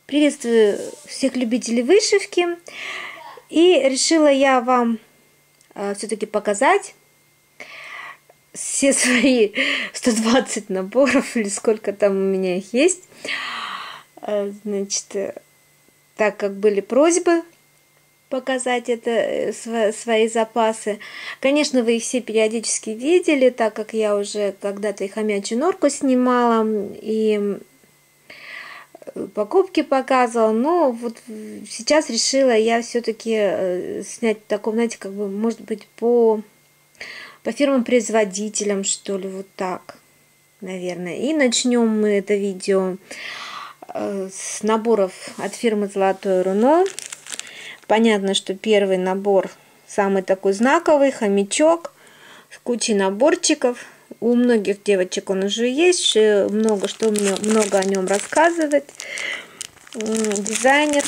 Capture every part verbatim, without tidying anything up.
Приветствую всех любителей вышивки. И решила я вам э, все-таки показать все свои сто двадцать наборов, или сколько там у меня их есть. Э, значит, э, так как были просьбы показать это, э, св свои запасы. Конечно, вы их все периодически видели, так как я уже когда-то и хомячью норку снимала, и покупки показывала, но вот сейчас решила я все-таки снять в таком, знаете, как бы, может быть, по, по фирмам-производителям, что ли, вот так, наверное. И начнем мы это видео с наборов от фирмы Золотое Руно. Понятно, что первый набор самый такой знаковый, хомячок, с кучей наборчиков. У многих девочек он уже есть, много что много о нем рассказывать. Дизайнер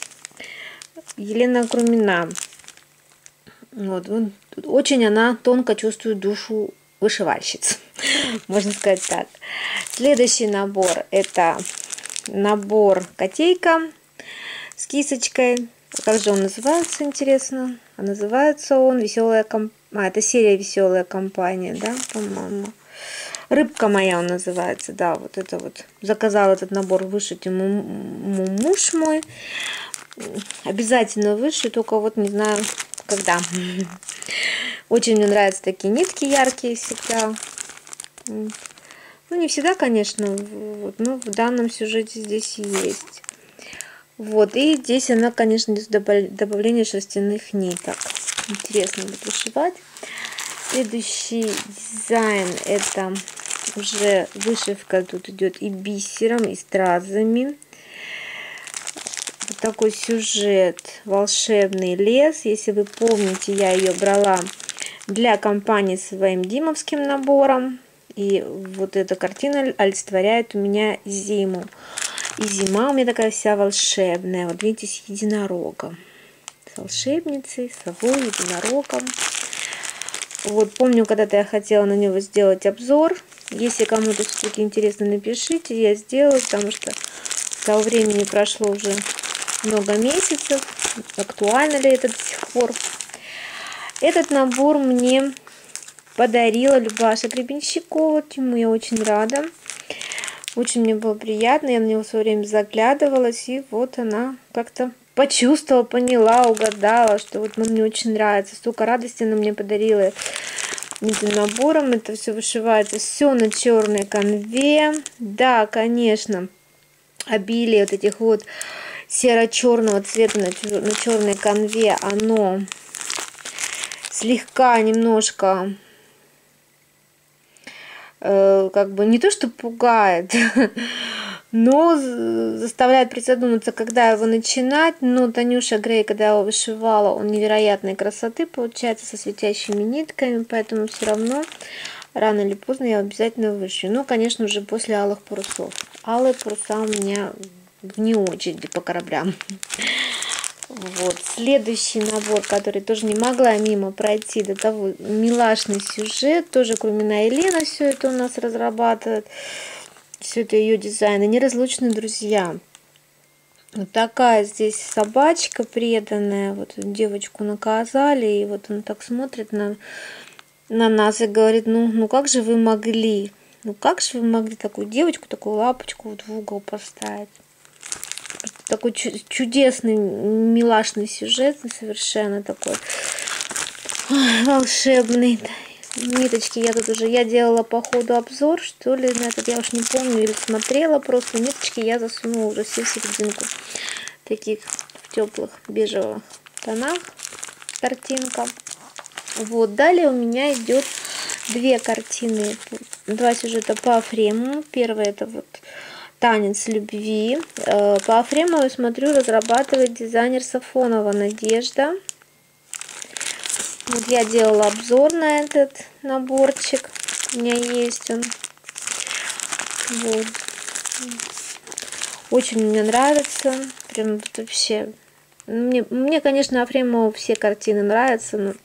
Елена Крумина. Вот, очень она тонко чувствует душу вышивальщиц, можно сказать так. Следующий набор — это набор котейка с кисочкой. Как же он называется, интересно? А называется он «Веселая компания». А, это серия «Веселая компания», да, по-моему. «Рыбка моя» он называется, да, вот это вот. Заказал этот набор вышить ему муж мой. Обязательно вышу, только вот не знаю, когда. Очень мне нравятся такие нитки яркие всегда. Ну, не всегда, конечно, вот, но в данном сюжете здесь есть. Вот, и здесь она, конечно, добавление шерстяных ниток. Интересно будет вышивать. Следующий дизайн — это уже вышивка, тут идет и бисером, и стразами. Вот такой сюжет: волшебный лес. Если вы помните, я ее брала для компании своим димовским набором. И вот эта картина олицетворяет у меня зиму. И зима у меня такая вся волшебная. Вот видите, с единорогом. С волшебницей, совой, единорогом. Вот, помню, когда-то я хотела на него сделать обзор. Если кому-то все-таки интересно, напишите, я сделаю, потому что с того времени прошло уже много месяцев. Актуально ли это до сих пор? Этот набор мне подарила Любаша Гребенщикова, чему я очень рада. Очень мне было приятно, я на него в свое время заглядывалась, и вот она как-то почувствовала, поняла, угадала, что вот ну, мне очень нравится. Столько радости она мне подарила этим набором. Это все вышивается все на черной канве. Да, конечно, обилие вот этих вот серо-черного цвета на, на черной канве, оно слегка немножко как бы не то что пугает, но заставляет призадуматься, когда его начинать. Но Танюша Грей, когда его вышивала, он невероятной красоты получается, со светящими нитками, поэтому все равно рано или поздно я обязательно вышью. Ну, конечно, уже после алых парусов. Алые паруса у меня вне очереди по кораблям. Вот, следующий набор, который тоже не могла мимо пройти, до того милашный сюжет, тоже Крумина Елена все это у нас разрабатывает, все это ее дизайны, неразлучные друзья. Вот такая здесь собачка преданная, вот девочку наказали, и вот она так смотрит на, на нас и говорит: ну, ну как же вы могли, ну как же вы могли такую девочку, такую лапочку вот в угол поставить. Такой чудесный, милашный сюжет, совершенно такой волшебный. Ниточки я тут уже, я делала по ходу обзор, что ли, на этот, я уж не помню, или смотрела просто. Ниточки я засунула уже все в серединку. Таких в теплых бежевых тонах картинка. Вот, далее у меня идет две картины, два сюжета по фрему. Первый — это вот «Танец любви». По фрему, я смотрю, разрабатывает дизайнер Сафонова Надежда. Вот я делала обзор на этот наборчик. У меня есть он. Вот. Очень мне нравится. Прям вот вообще. Мне, мне, конечно, Афремову все картины нравятся, но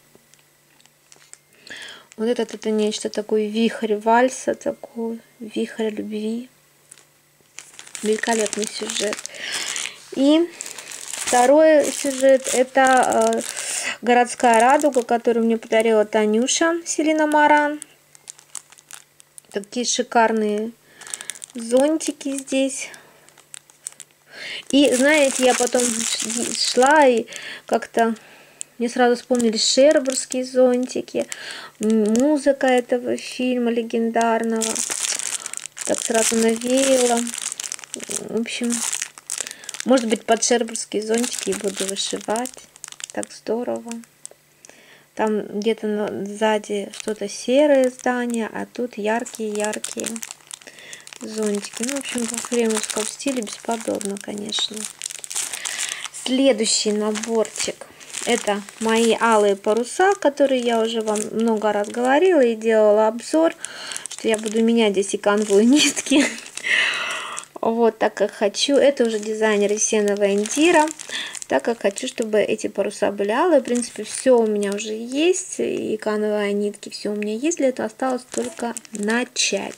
вот этот — это нечто такое, вихрь вальса, такой вихрь любви. Великолепный сюжет. И второй сюжет — это э, городская радуга, которую мне подарила Танюша Селина Маран. Такие шикарные зонтики здесь. И знаете, я потом шла и как-то мне сразу вспомнились шербурские зонтики, музыка этого фильма легендарного. Так сразу навеяло. В общем, может быть, под шербурские зонтики и буду вышивать. Так здорово. Там где-то сзади что-то серое здание, а тут яркие-яркие зонтики. Ну, в общем, в фремовском стиле бесподобно, конечно. Следующий наборчик — это мои алые паруса, которые я уже вам много раз говорила и делала обзор, что я буду менять здесь и канву, и нитки. Вот, так как хочу. Это уже дизайнер Есенова Индира. Так как хочу, чтобы эти паруса были алые. В принципе, все у меня уже есть. И канвы, и нитки, все у меня есть. Для этого осталось только начать.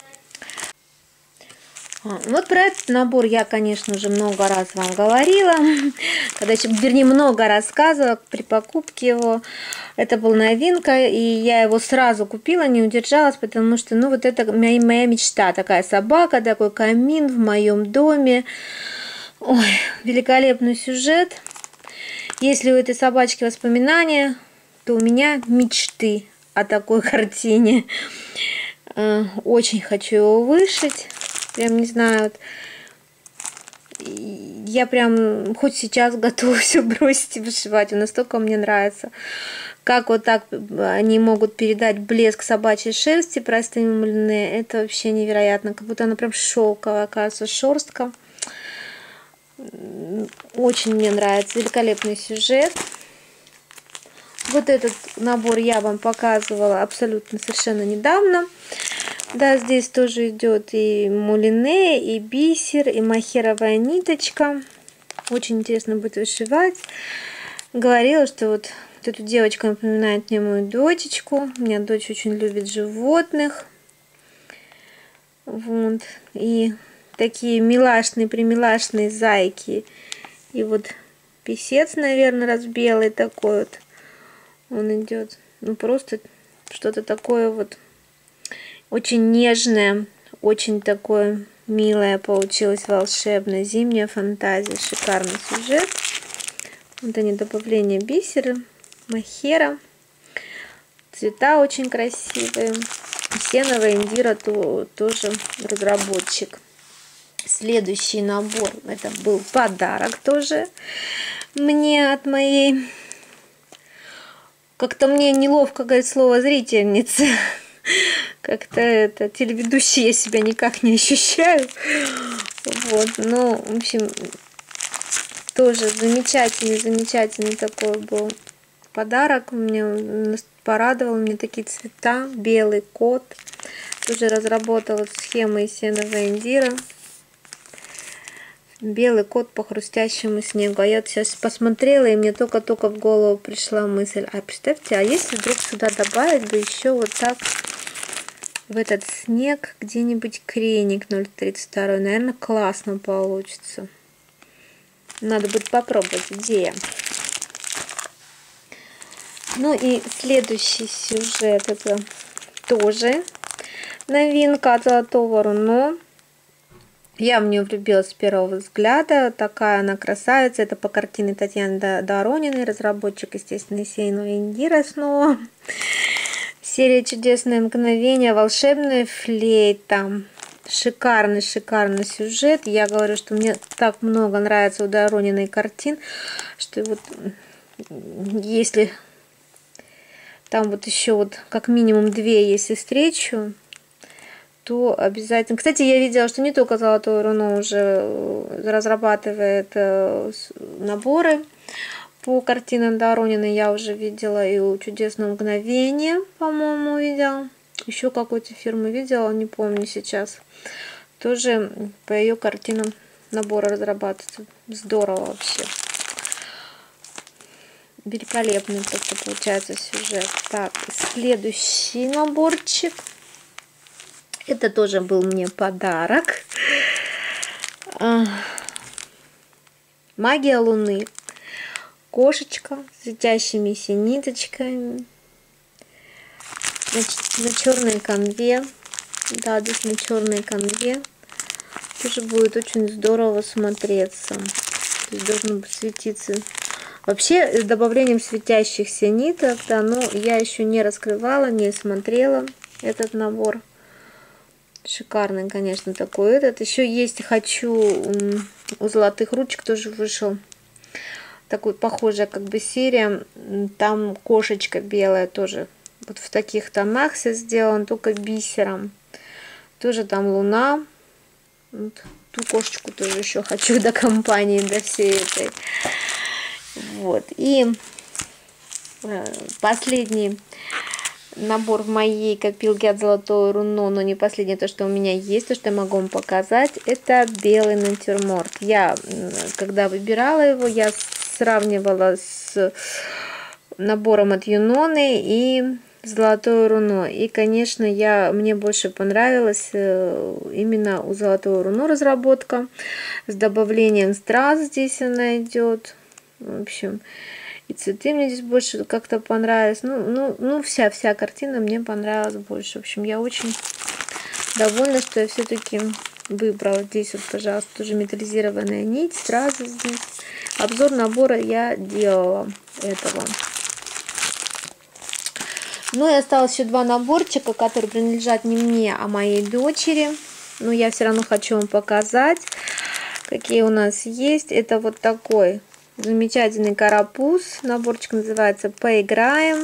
Вот про этот набор я, конечно же, много раз вам говорила, когда еще, вернее, много рассказывала при покупке его. Это была новинка, и я его сразу купила, не удержалась, потому что, ну, вот это моя, моя мечта, такая собака, такой камин в моем доме. Ой, великолепный сюжет. Если у этой собачки воспоминания, то у меня мечты о такой картине. Очень хочу его вышить. Прям не знаю, вот, я прям хоть сейчас готова все бросить и вышивать. Он настолько мне нравится. Как вот так они могут передать блеск собачьей шерсти простыми мулине, это вообще невероятно. Как будто она прям шелковая, оказывается, шерстка. Очень мне нравится. Великолепный сюжет. Вот этот набор я вам показывала абсолютно совершенно недавно. Да, здесь тоже идет и мулине, и бисер, и махеровая ниточка. Очень интересно будет вышивать. Говорила, что вот, вот эту девочку напоминает мне мою дочечку. У меня дочь очень любит животных. Вот. И такие милашные, примилашные зайки. И вот писец, наверное, раз белый такой вот. Он идет. Ну, просто что-то такое вот. Очень нежное, очень такое милое получилось, волшебное, зимняя фантазия, шикарный сюжет. Вот они, добавление бисера, махера, цвета очень красивые. Есенова Индира то, тоже разработчик. Следующий набор, это был подарок тоже мне от моей, как-то мне неловко говорить слово зрительницы. Как-то это, телеведущей я себя никак не ощущаю. Вот, ну, в общем, тоже замечательный, замечательный такой был подарок. Меня порадовал, мне такие цвета, белый кот. Тоже разработала схему Есенова Индира. Белый кот по хрустящему снегу. А я вот сейчас посмотрела, и мне только-только в голову пришла мысль. А представьте, а если вдруг сюда добавить бы еще вот так в этот снег где-нибудь креник ноль тридцать два, наверное, классно получится. Надо будет попробовать, идея. Ну и следующий сюжет, это тоже новинка от Золотого Руно. Я в нее влюбилась с первого взгляда. Такая она красавица. Это по картине Татьяны Дорониной, разработчик, естественно, Есенова Индира снова. Серия «Чудесное мгновение», волшебная флейта. Шикарный, шикарный сюжет. Я говорю, что мне так много нравится у Дорониной картин, что вот если там вот еще вот как минимум две, если встречу, то обязательно. Кстати, я видела, что не только Золотое Руно уже разрабатывает наборы по картинам Дорониной. Я уже видела и у «Чудесного мгновения», по-моему, видела. Еще какой-то фирмы видела, не помню сейчас. Тоже по ее картинам наборы разрабатываются. Здорово вообще. Великолепный просто получается сюжет. Так, следующий наборчик. Это тоже был мне подарок. Магия Луны. Кошечка с светящимися ниточками. Значит, на черной конве. Да, здесь на черной конве. Тоже будет очень здорово смотреться. То есть должно быть светиться. Вообще, с добавлением светящихся ниток, да, но я еще не раскрывала, не смотрела этот набор. Шикарный, конечно, такой этот. Еще есть, хочу, у Золотых Ручек тоже вышел такой похожая как бы серия. Там кошечка белая тоже. Вот в таких тонах все сделано, только бисером. Тоже там луна. Вот. Ту кошечку тоже еще хочу до компании, до всей этой. Вот. И последний набор в моей копилке от Золотое Руно, но не последнее, то, что у меня есть, то, что я могу вам показать, это белый натюрморт. Я, когда выбирала его, я сравнивала с набором от Юноны и Золотое Руно. И, конечно, я, мне больше понравилась именно у Золотого Руно разработка с добавлением страз. Здесь она идет. В общем, и цветы мне здесь больше как-то понравились. Ну, ну, ну вся, вся картина мне понравилась больше. В общем, я очень довольна, что я все-таки выбрала. Здесь вот, пожалуйста, тоже металлизированная нить. Сразу здесь. Обзор набора я делала этого. Ну и осталось еще два наборчика, которые принадлежат не мне, а моей дочери. Но я все равно хочу вам показать, какие у нас есть. Это вот такой замечательный карапуз. Наборчик называется «Поиграем».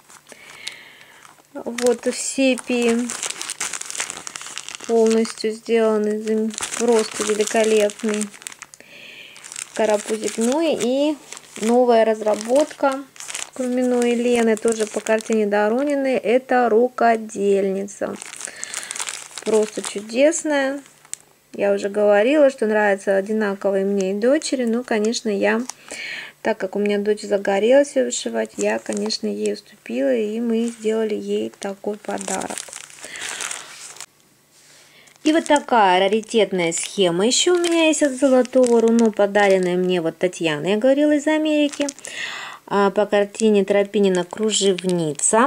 Вот в сепии полностью сделанный, просто великолепный карапузик. Ну и новая разработка Кульминой Лены, тоже по картине Дорониной. Это рукодельница. Просто чудесная. Я уже говорила, что нравится одинаково и мне, и дочери. Ну, конечно, я, так как у меня дочь загорелась ее вышивать, я, конечно, ей уступила, и мы сделали ей такой подарок. И вот такая раритетная схема еще у меня есть от Золотого Руно, подаренная мне вот Татьяна, я говорила, из Америки. По картине Тропинина «Кружевница».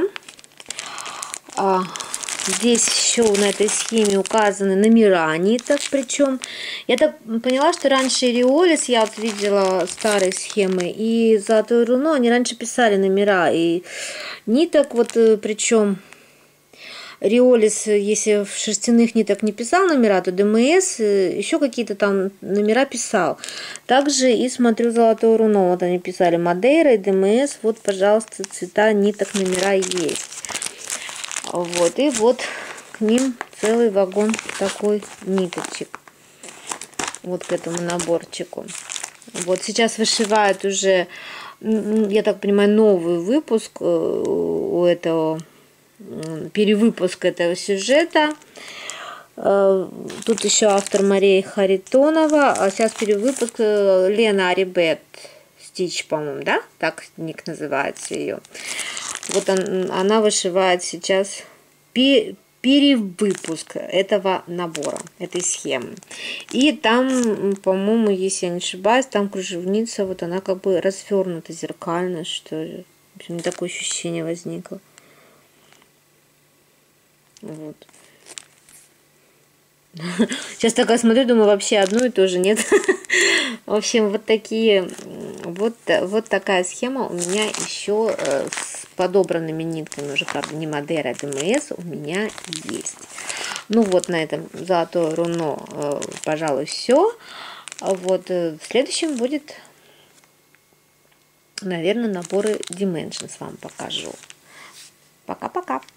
Здесь еще на этой схеме указаны номера ниток, причем я так поняла, что раньше Риолис, я вот видела старые схемы, и Золотое Руно, они раньше писали номера и ниток, вот причем Риолис, если в шерстяных ниток не писал номера, то ДМС еще какие-то там номера писал. Также и смотрю Золотое Руно, вот они писали Мадейра и ДМС, вот, пожалуйста, цвета ниток, номера есть. Вот, и вот к ним целый вагон такой ниточек. Вот к этому наборчику. Вот сейчас вышивают уже, я так понимаю, новый выпуск у этого, перевыпуск этого сюжета. Тут еще автор Мария Харитонова, а сейчас перевыпуск Лена Арибет Стич, по-моему, да? Так ник называется ее. Вот он, она вышивает сейчас перевыпуск этого набора, этой схемы. И там, по-моему, если я не ошибаюсь, там кружевница, вот она как бы развернута зеркально, что ли. В общем, такое ощущение возникло. Вот. Сейчас такая смотрю, думаю, вообще одно и то же нет. В общем, вот такие, вот, вот такая схема у меня еще с подобранными нитками, уже, правда, не Мадейра, а ДМС у меня есть. Ну вот, на этом Золотое Руно, пожалуй, все. Вот, в следующем будет, наверное, наборы Dimensions вам покажу. Пока-пока.